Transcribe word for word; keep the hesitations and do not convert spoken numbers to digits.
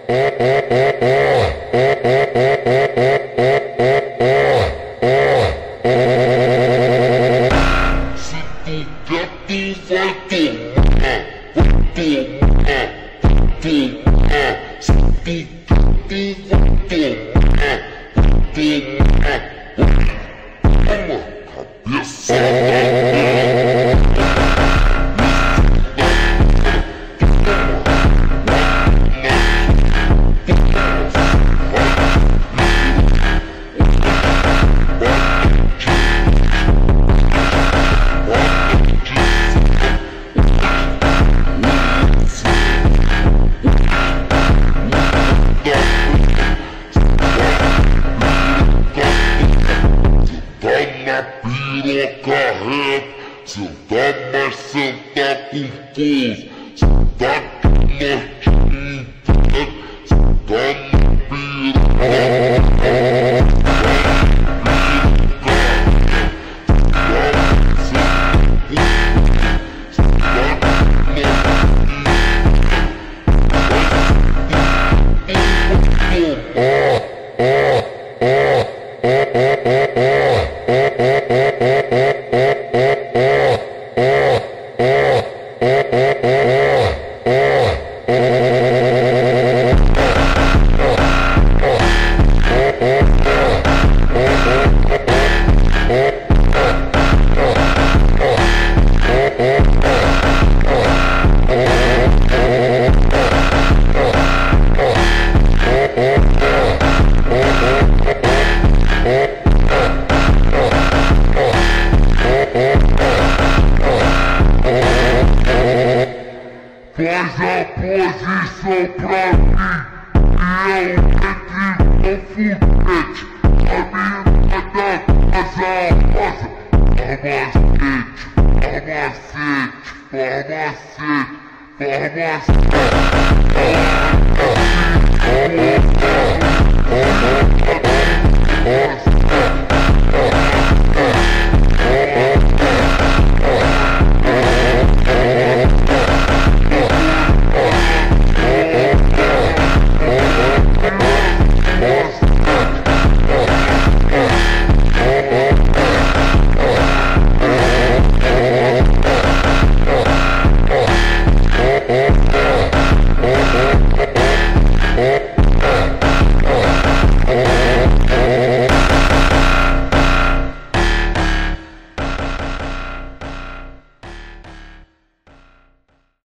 Senta, mas senta com força. Senta que nós te entendemos. Senta na faz a posição pra mim, que é o entre o foguete. A minha da casa rosa, farmacete, farmacete, farmacete, farmacete.